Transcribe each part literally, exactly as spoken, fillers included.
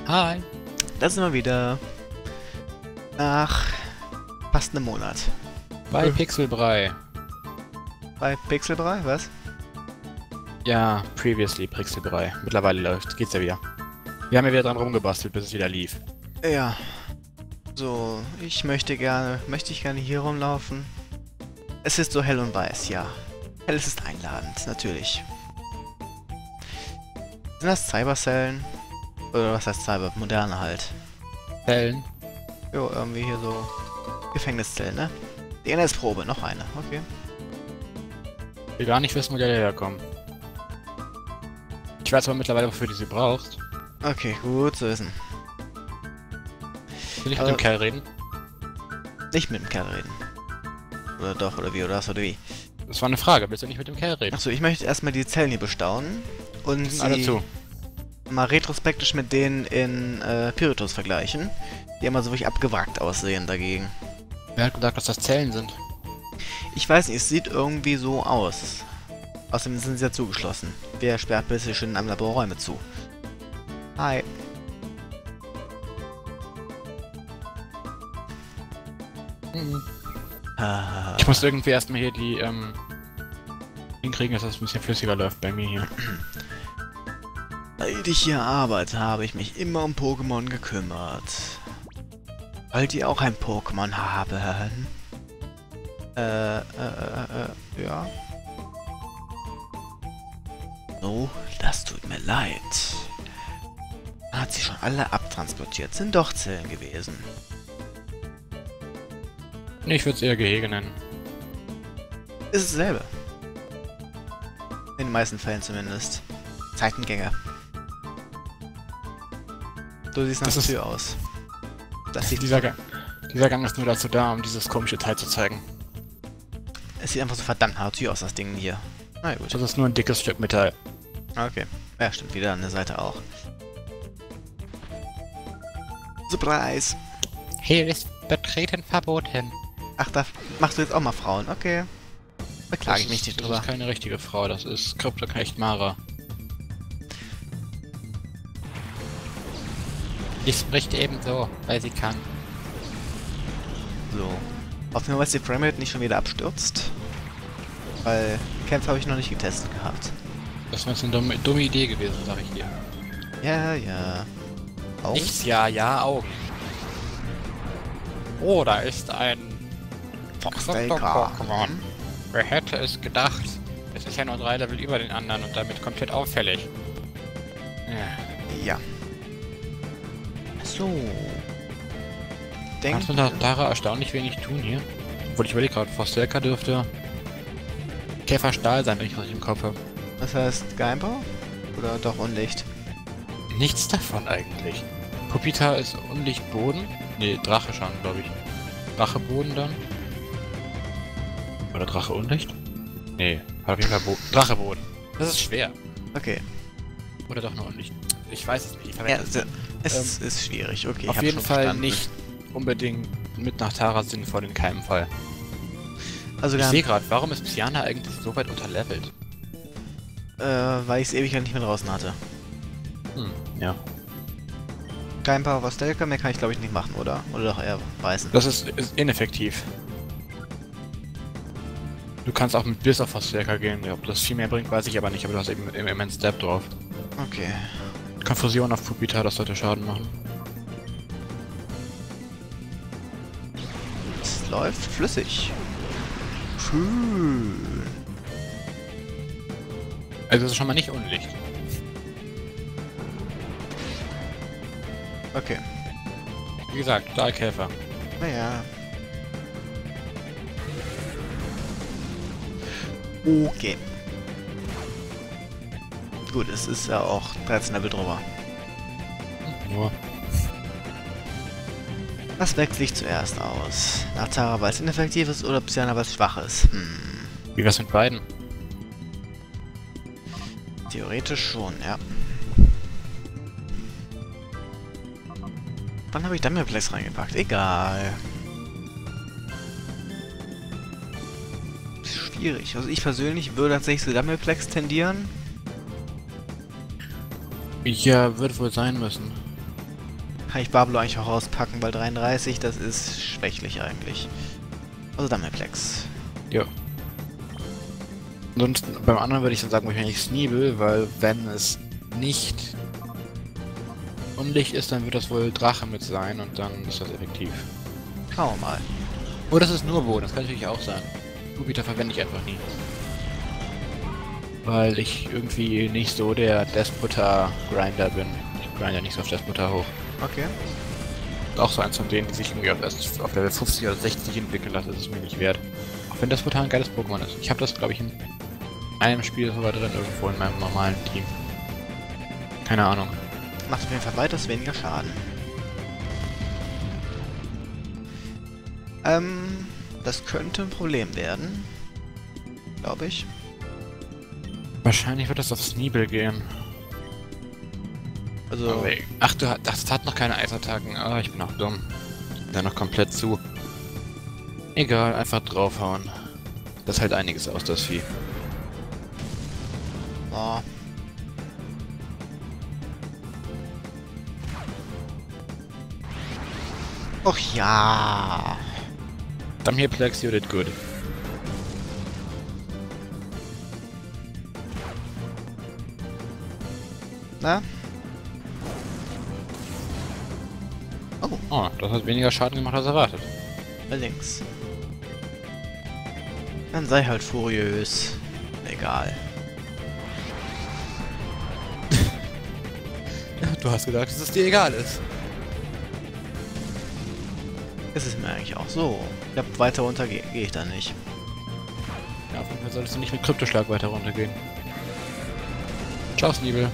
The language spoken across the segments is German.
Hi. Da sind wir wieder. Nach fast einem Monat. Bei Äh. Pixelbrei. Bei Pixelbrei, was? Ja, previously Pixelbrei. Mittlerweile läuft, geht's ja wieder. Wir haben ja wieder dran rumgebastelt, bis es wieder lief. Ja. So, ich möchte gerne, möchte ich gerne hier rumlaufen? Es ist so hell und weiß, ja. Hell ist einladend, natürlich. Sind das Cyberzellen? Oder was heißt Cyber? Moderne halt. Zellen. Jo, irgendwie hier so Gefängniszellen, ne? D N S-Probe, noch eine, okay. Ich will gar nicht wissen, wo der herkommt. Ich weiß aber mittlerweile, wofür du sie brauchst. Okay, gut zu wissen. Will ich Also- mit dem Kerl reden? Nicht mit dem Kerl reden. Oder doch, oder wie, oder was, oder wie? Das war eine Frage, willst du nicht mit dem Kerl reden? Achso, ich möchte erstmal die Zellen hier bestaunen und Die sind alle sie zu. mal retrospektisch mit denen in äh, Pyritus vergleichen, die immer so wirklich abgewrackt aussehen dagegen. Wer hat gesagt, dass das Zellen sind? Ich weiß nicht, es sieht irgendwie so aus. Außerdem sind sie ja zugeschlossen. Wer sperrt bitte schön in einem Labor Räume zu? Hi. Mhm. Ah, Ich muss irgendwie erstmal hier die, ähm... hinkriegen, dass das ein bisschen flüssiger läuft bei mir hier. Seit ich hier arbeite, habe ich mich immer um Pokémon gekümmert. Wollt ihr auch ein Pokémon haben? Äh, äh, äh, äh, ja. Oh, das tut mir leid. Man hat sie schon alle abtransportiert, sind doch Zellen gewesen. Ich würde es eher Gehege nennen. Ist dasselbe. In den meisten Fällen zumindest. Zeitengänge. Du siehst nach Das der ist- Tür aus. Das sieht, Dieser Gang, dieser Gang ist nur dazu da, um dieses komische Teil zu zeigen. es sieht einfach so verdammt nach der Tür aus, das Ding hier. Na ja, gut. Das ist nur ein dickes Stück Metall. Okay. Ja, stimmt, wieder an der Seite auch. Surprise! Hier ist Betreten verboten. Ach, da machst du jetzt auch mal Frauen. Okay. Beklage ich Das mich ist- nicht Das drüber. ist keine richtige Frau, das ist Kryptoknecht Mara. Die spricht eben so, weil sie kann. So. Hoffen wir mal, dass die Framerate nicht schon wieder abstürzt. Weil Kämpfe habe ich noch nicht getestet gehabt. Das ist eine dumme, dumme Idee gewesen, sag ich dir. Ja, ja. Auch? Nichts, ja, ja, Augen. Oh, da ist ein Foxtaker. Krypto-Pokémon. Wer hätte es gedacht? Es ist ja nur drei Level über den anderen und damit komplett auffällig. Ja. Ja. So. Denk. Kannst du da Tara erstaunlich wenig tun hier? Obwohl ich überlege gerade, Forstelka dürfte Käferstahl sein, wenn ich richtig im Kopf habe. Das heißt Geimbau? Oder doch Unlicht? Nichts davon eigentlich. Pupita ist Unlichtboden. Ne, Drache schon, glaube ich. Drache Boden dann. Oder Drache Unlicht? Nee, hat auf jeden Fall Bo Drache Boden. Das ist schwer. Okay. Oder doch nur Unlicht. Ich weiß es nicht. Ich Ja, verwende se- es. es ist schwierig. Okay, ich Auf hab jeden schon Fall verstanden. nicht unbedingt mit nach Tara sinnvoll in keinem Fall. Also, Ich wir sehe gerade, warum ist Psyana eigentlich so weit unterlevelt? haben, äh, weil ich es ewig nicht mehr draußen hatte. Hm, ja. Geimbau was Delka, mehr kann ich glaube ich nicht machen, oder? Oder doch eher weißen. Das ist, ist ineffektiv. Du kannst auch mit Bliss auf Verstärker gehen. Ob das viel mehr bringt, weiß ich aber nicht, aber du hast eben im Immense Step drauf. Okay. Konfusion auf Pupita, das sollte Schaden machen. Es läuft flüssig. Schön. Also das ist schon mal nicht Unlicht. Okay. Wie gesagt, Stahlkäfer. Naja. Okay. Gut, es ist ja auch dreizehn Level drüber. Nur. Was wechsle ich zuerst aus? Nach Tara, weil es ineffektiv ist oder Psyana, weil es schwach ist? Hm. Wie wär's mit beiden? Theoretisch schon, ja. Wann habe ich Dumbleplex reingepackt? Egal. Schwierig. Also ich persönlich würde tatsächlich zu Dumbleplex tendieren. Ja, wird wohl sein müssen. kann ich Bablo eigentlich auch rauspacken, weil dreiunddreißig, das ist schwächlich eigentlich. Also Dameplex. Ja. Ansonsten beim anderen würde ich dann sagen, wahrscheinlich Sneebel, weil wenn es nicht Unlicht ist, dann wird das wohl Drache mit sein und dann ist das effektiv. Schauen wir mal. Oder das ist nur Boden, das kann natürlich auch sein. Jupiter verwende ich einfach nie. Weil ich irgendwie nicht so der Despota-Grinder bin. Ich grinde nicht so auf Despota hoch. Okay. Auch so eins von denen, die sich irgendwie auf, erst auf Level fünfzig oder sechzig entwickeln lassen, ist es mir nicht wert. Auch wenn Despota ein geiles Pokémon ist. Ich habe das, glaube ich, in einem Spiel sogar drin, irgendwo in meinem normalen Team. Keine Ahnung. Macht auf jeden Fall weitaus weniger Schaden. Ähm, das könnte ein Problem werden. Glaube ich. Wahrscheinlich wird das auf Sneebel gehen. Also... Oh, ach, du hast, das hat noch keine Eisattacken. Ah, ich bin auch dumm. Da noch komplett zu. Egal, einfach draufhauen. Das hält einiges aus, das Vieh. Oh. Och ja. Dann hier Plex, you did good. Na? Oh, Oh, das hat weniger Schaden gemacht als erwartet. allerdings. Dann sei halt furiös. Egal. Du hast gedacht, dass es dir egal ist. Es ist mir eigentlich auch so. Ich glaube, weiter runter gehe geh ich da nicht. Ja, auf jeden Fall solltest du nicht mit Kryptoschlag weiter runtergehen. Ciao, Sneebel.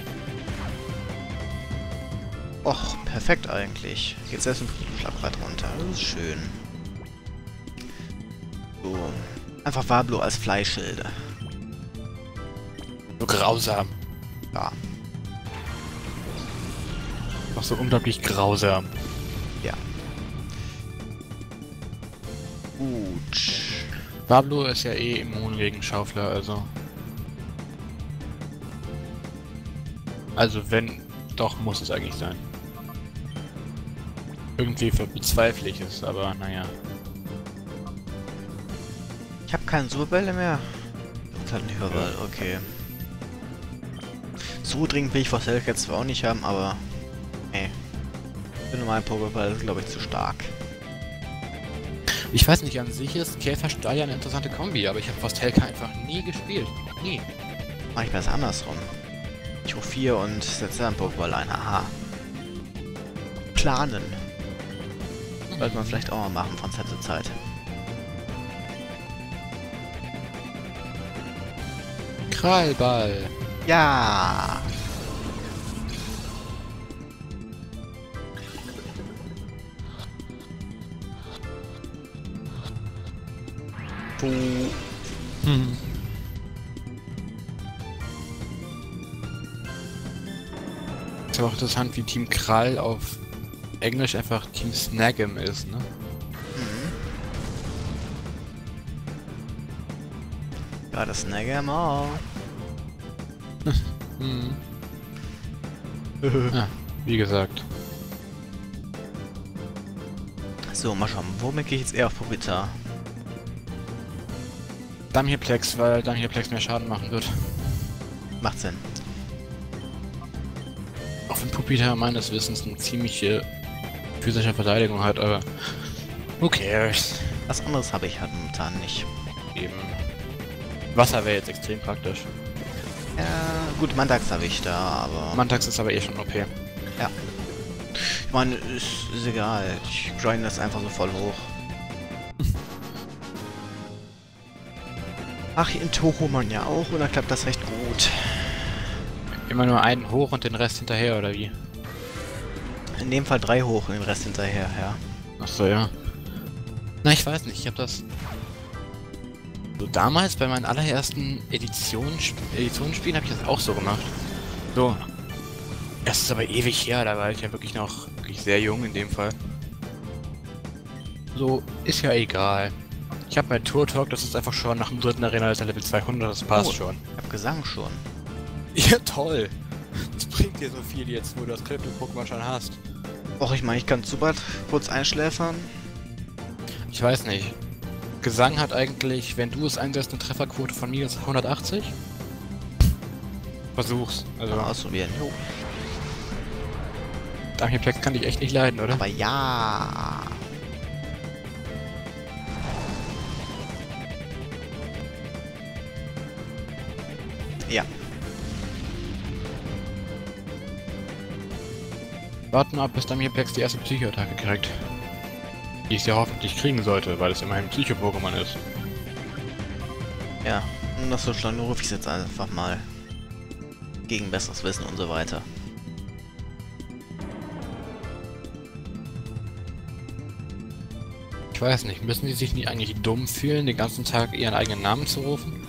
Och, perfekt eigentlich. Geht selbst ein Schlag weit runter. Das ist schön. So. Einfach Wablo als Fleischschilde. So grausam. Ja. Auch so unglaublich grausam. Ja. Gut. Pablo ist ja eh immun gegen Schaufler, also. Also wenn, doch muss es eigentlich sein. Irgendwie bezweifle ich es, aber naja. Ich habe keine Superbälle mehr. Ich hab halt einen Hyperball, okay. So dringend will ich Fossil jetzt zwar auch nicht haben, aber... Nee. Für normalen Pokéball ist, glaube ich, zu stark. Ich weiß nicht, an sich ist Käferstahl ja eine interessante Kombi, aber ich habe Fostelka einfach nie gespielt. Nie. Mach ich besser andersrum. Ich hole vier und setze dann Pokéball ein. Aha. Planen. Sollte man vielleicht auch mal machen von Zeit zu Zeit. Krallball. Ja. Puh. Hm. Ist aber auch interessant, wie Team Krall auf Englisch einfach Team Snag'em ist, ne? Mhm. Ja, das Snag'em auch. Hm. Ja, wie gesagt. So, mal schauen. Womit gehe ich jetzt eher auf Pupita? Damhirplex, weil Damhirplex mehr Schaden machen wird. Macht Sinn. Auch wenn Pupita meines Wissens eine ziemliche physische Verteidigung hat, aber who cares? Was anderes habe ich halt momentan nicht. Eben. Wasser wäre jetzt extrem praktisch. Ja, gut, Mantax habe ich da, aber... Mantax ist aber eh schon O P. Ja. Ich meine, ist, ist egal. Ich grind das einfach so voll hoch. Ach, in Tochomon ja auch, und da klappt das recht gut. Immer nur einen hoch und den Rest hinterher, oder wie? In dem Fall drei hoch und den Rest hinterher, ja. Achso, ja. Na, ich weiß nicht, ich habe das... So damals bei meinen allerersten Editionen, Editionsspielen habe ich das auch so gemacht. So. Es ist aber ewig her, da war ich ja wirklich noch wirklich sehr jung in dem Fall. So, ist ja egal. Ich habe mein Tour-Talk, das ist einfach schon nach dem dritten Arena ist Level zweihundert, das passt Oh, schon. Ich hab Gesang schon. Ja, toll. Das bringt dir so viel jetzt, wo du das Krypto-Pokémon schon hast. Och, ich meine, ich kann Zubat kurz einschläfern. Ich weiß nicht. Gesang hat eigentlich, wenn du es einsetzt, eine Trefferquote von minus hundertachtzig? Versuch's. Also, Mal ausprobieren. Jo. Damierplex kann ich echt nicht leiden, oder? Aber ja. Ja. Warten wir ab, bis Damierplex die erste Psycho-Attacke kriegt. Die es ja hoffentlich kriegen sollte, weil es immerhin ein Psycho-Pokémon ist. Ja. Und das so schon rufe ich jetzt einfach mal. Gegen besseres Wissen und so weiter. Ich weiß nicht, müssen die sich nicht eigentlich dumm fühlen, den ganzen Tag ihren eigenen Namen zu rufen?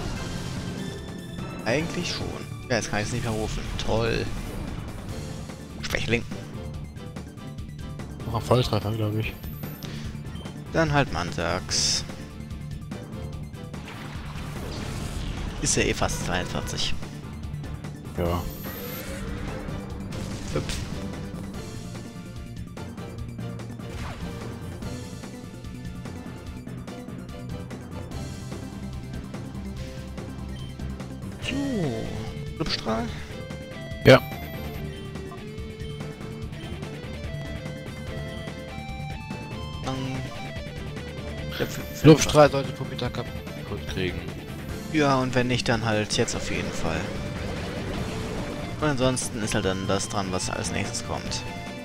Eigentlich schon. Ja, jetzt kann ich es nicht mehr rufen. Toll. Schwächling. Noch ein Volltreffer, glaube ich. Dann halt Mantax. Ist ja eh fast zweiundvierzig. Ja. Hüpf. So. Flipstrahl. Ja. Dann. Der F- Flupstrahl sollte Puppita kaputt kriegen. Ja, und wenn nicht, dann halt jetzt auf jeden Fall. Und ansonsten ist halt dann das dran, was als nächstes kommt.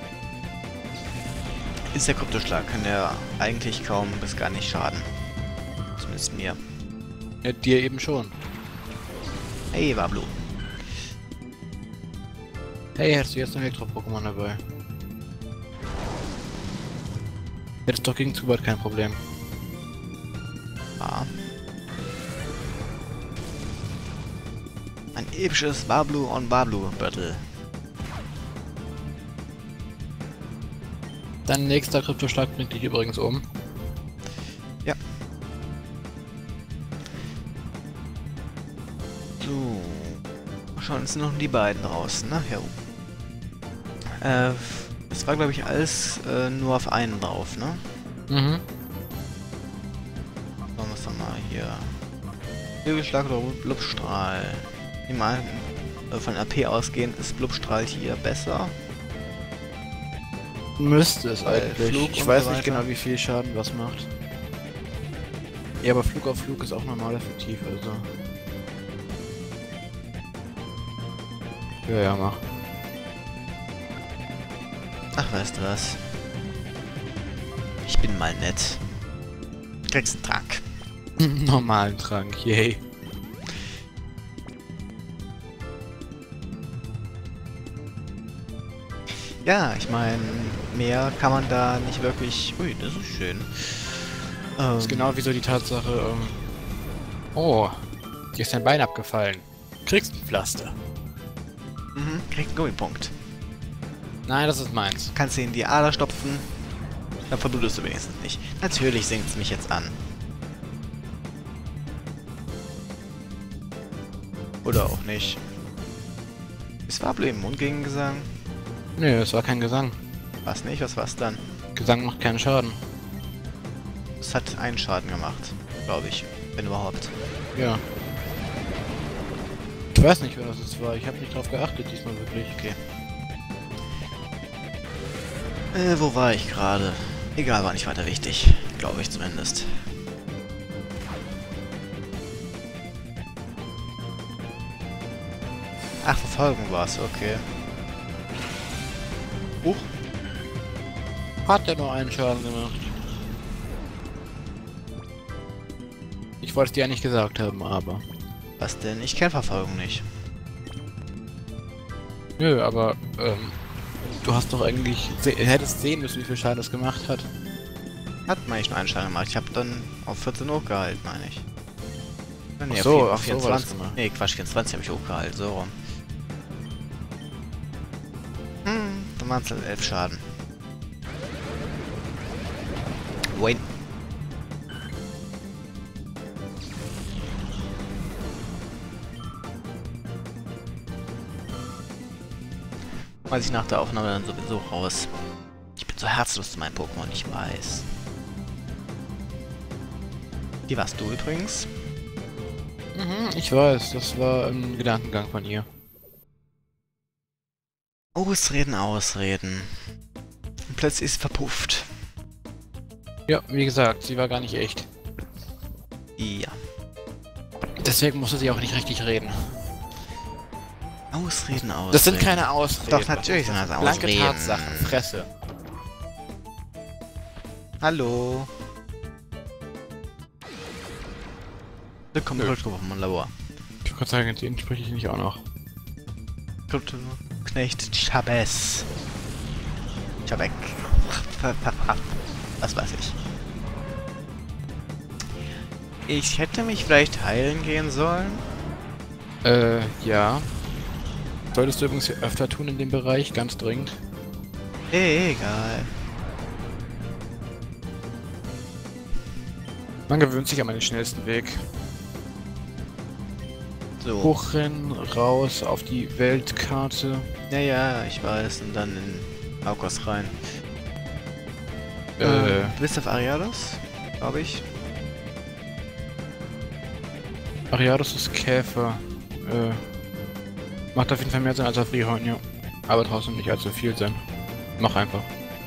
Ist der Kryptoschlag, kann der eigentlich kaum bis gar nicht schaden. Zumindest mir. Ja, dir eben schon. Hey, Wablu. Hey, hast du jetzt ein Elektro-Pokémon dabei? Jetzt doch gegen Zubat kein Problem. Ah. Ein episches Wablu on Wablu Battle. Dein nächster Kryptoschlag bringt dich übrigens um. Ja. So. Schauen, es sind noch die beiden draußen, ne? Ja. Äh, es war glaube ich alles äh, nur auf einen drauf, ne? Mhm. Schauen wir es doch mal hier. Flügelschlag oder Blubstrahl? Ich nehme an, äh, von A P ausgehend ist Blubstrahl hier besser. Müsste es Weil eigentlich. Flug Ich und weiß so nicht weiter. genau, wie viel Schaden was macht. Ja, aber Flug auf Flug ist auch normal effektiv, also. Ja, ja, mach. Ach, weißt du was? Ich bin mal nett. Kriegst einen Trank. Normalen Trank, yay. Ja, ich meine, mehr kann man da nicht wirklich... Ui, das ist schön. Ähm, Das ist genau wie so die Tatsache, ähm... Oh, dir ist dein Bein abgefallen. Kriegst ein Pflaster. Mhm, kriegt einen Gummipunkt. Nein, das ist meins. Kannst du in die Ader stopfen, dann verblutest du wenigstens nicht. Natürlich singt es mich jetzt an. Oder auch nicht. Ist Wablu im Mund gegen Gesang? Nö, es war kein Gesang. Was nicht? Was war's dann? Gesang macht keinen Schaden. Es hat einen Schaden gemacht, glaube ich. Wenn überhaupt. Ja. Ich weiß nicht, wer das jetzt war. Ich habe nicht drauf geachtet diesmal wirklich. Okay. Äh, wo war ich gerade? Egal, war nicht weiter wichtig. Glaube ich zumindest. Ach, Verfolgung war's, okay. Huch. Hat er nur einen Schaden gemacht. Ich wollte es dir ja nicht gesagt haben, aber... Was denn? Ich kenne Verfolgung nicht. Nö, aber, ähm... du hast doch eigentlich... Se hättest sehen müssen, wie viel Schaden es gemacht hat. Hat man nicht nur einen Schaden gemacht. Ich habe dann auf vierzehn hochgehalten, meine ich. Nee, Ach so, auf ach so war das vierundzwanzig. gemacht. Nee, Quatsch, vierundzwanzig habe ich hochgehalten, so rum. Hm, dann waren es halt elf Schaden. Wayne. Weiß ich nach der Aufnahme dann sowieso raus. Ich bin so herzlos zu meinem Pokémon, ich weiß. Wie warst du übrigens? Mhm, ich weiß, das war ein Gedankengang von ihr. Ausreden, Ausreden. Und plötzlich ist sie verpufft. Ja, wie gesagt, sie war gar nicht echt. Ja. Deswegen musste sie auch nicht richtig reden. Ausreden, Ausreden. Das sind keine Ausreden. Doch, natürlich sind das Ausreden. Blanke Tatsachen, Fresse. Hallo. Willkommen Nö. zurück vom Labor. Ich wollte gerade sagen, den spreche ich nicht auch noch. Knecht Chavez. Chavez. Was weiß ich. Ich hätte mich vielleicht heilen gehen sollen. Äh, ja. Solltest du übrigens öfter tun in dem Bereich, ganz dringend. Egal. Man gewöhnt sich an den schnellsten Weg. So. Hochrennen, raus auf die Weltkarte. Ja, ja, ich weiß. Und dann in Aukos rein. Äh, Äh, du bist auf Ariados, glaube ich. Ariados ist Käfer. Äh, macht auf jeden Fall mehr Sinn als auf Rihorn, ja. Aber trotzdem nicht allzu viel Sinn. Mach einfach.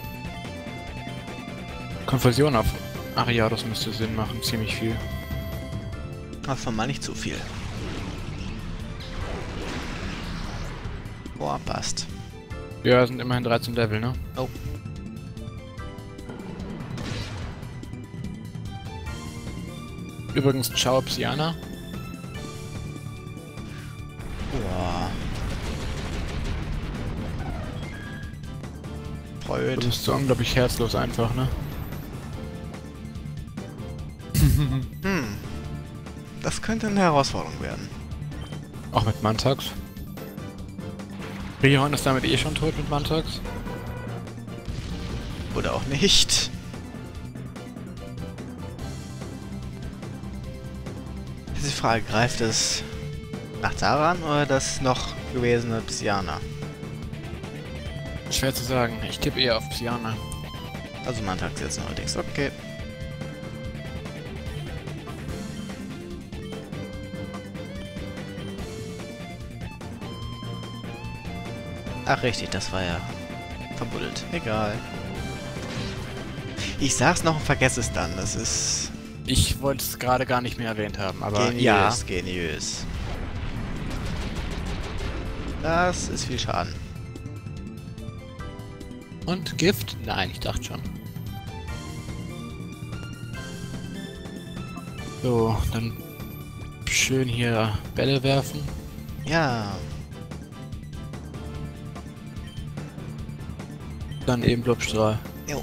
Konversion auf Ariados müsste Sinn machen, ziemlich viel. Davon mal nicht zu viel. Boah, passt. Ja, sind immerhin dreizehn Level, ne? Oh. Übrigens, ciao Psyana. Boah. Du Freud. bist so unglaublich herzlos einfach, ne? Hm. Das könnte eine Herausforderung werden. Auch mit Mantax. Rihorn ist damit eh schon tot mit Mantax. Oder auch nicht. Das ist die Frage, greift es nach Taran oder das noch gewesene Psyana? Schwer zu sagen. Ich tippe eher auf Psyana. Also man sagt jetzt allerdings, okay. Ach richtig, das war ja verbuddelt. Egal. Ich sag's noch und vergesse es dann. Das ist Ich wollte es gerade gar nicht mehr erwähnt haben, aber geniös, ja. geniös. Das ist viel Schaden. Und Gift? Nein, ich dachte schon. So, dann schön hier Bälle werfen. Ja. Dann eben Blubstrahl. Jo.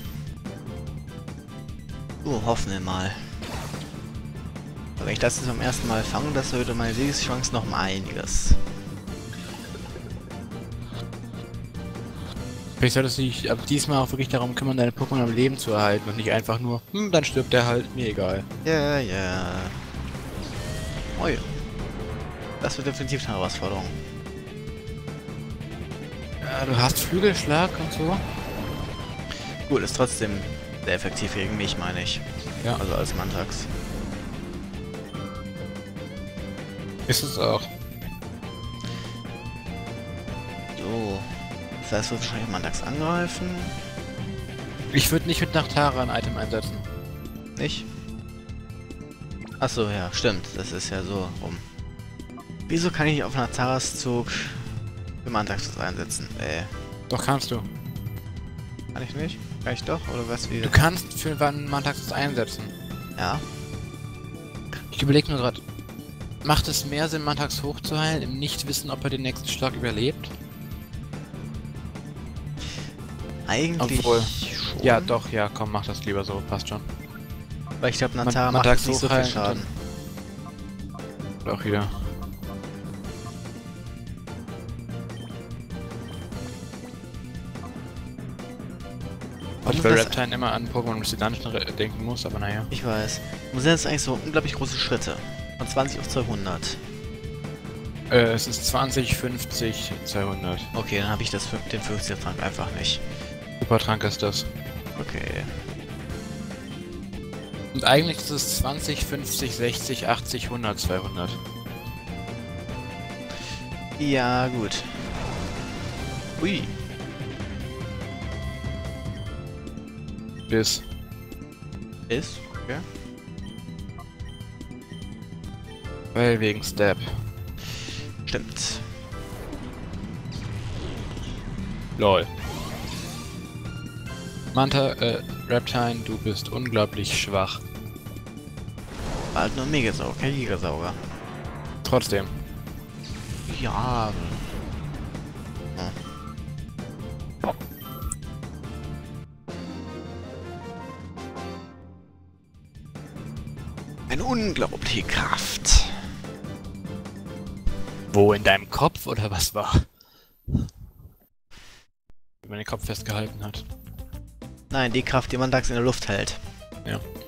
So, hoffen wir mal. Aber wenn ich das jetzt beim ersten Mal fange, das erhöht meine Siegeschance noch um einiges. Vielleicht solltest du dich ab diesmal auch wirklich darum kümmern, deine Pokémon am Leben zu erhalten und nicht einfach nur, hm, dann stirbt der halt, mir egal. Ja, ja. Oh ja. Das wird definitiv eine Herausforderung. Ja, du hast Flügelschlag und so. Gut, ist trotzdem sehr effektiv gegen mich, meine ich. Ja. Also als Mantax. Ist es auch. So. Das heißt, wird wahrscheinlich Mantax angreifen. Ich würde nicht mit Nachtara ein Item einsetzen. Nicht? Achso, ja, stimmt. Das ist ja so rum. Wieso kann ich auf Natharas Zug für Mantax das einsetzen? Äh, Doch kannst du. kann ich nicht? Kann ich doch? Oder was wie? Du kannst für wann Mantax das einsetzen. Ja. Ich überlege nur gerade, macht es mehr Sinn, Mantax hochzuheilen, im Nichtwissen, ob er den nächsten Schlag überlebt? Eigentlich Obwohl- schon. Ja, doch, ja, komm, mach das lieber so, passt schon. Weil ich glaube, Man- Nathara man macht sagt jetzt nicht so so viel rein und Schaden. Oder auch wieder. Warum Ich ist bei das- Reptile immer an Pokémon mit Dungeon denken muss, aber naja. Ich weiß. Und sind jetzt eigentlich so unglaublich große Schritte. Von zwanzig auf zweihundert. Äh, es ist zwanzig, fünfzig, zweihundert. Okay, dann habe ich das, fün- den fünfzig Frank einfach nicht. Supertrank ist das. Okay. Und eigentlich ist es zwanzig, fünfzig, sechzig, achtzig, hundert, zweihundert. Ja, gut. Ui. Bis. Ist? Okay. Weil wegen Step. Stimmt. Lol. Manta, äh, Reptile, du bist unglaublich schwach. War halt nur ein Megasauger, kein Gigasauger. Trotzdem. Ja. Hm. Eine unglaubliche Kraft. Wo, in deinem Kopf oder was war? Wie man den Kopf festgehalten hat. Nein, die Kraft, die man tags in der Luft hält. Ja.